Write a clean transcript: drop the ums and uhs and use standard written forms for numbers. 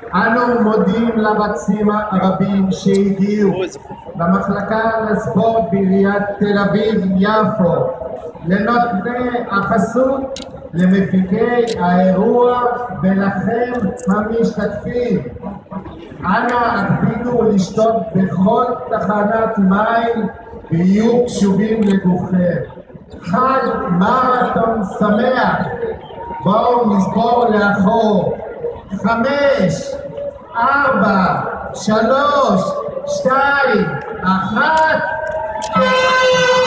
אנו מודים למרצים הרבים שהגיעו למחלקה לספורט בעיריית תל אביב-יפו, לנותני החסות, למפיקי האירוע ולכם המשתתפים. אנא הקפידו לשתות בכל תחנת מים ויהיו קשובים לגופכם. חג מרתון שמח. בואו נספור לאחור. 5, 4, 3, 2, 1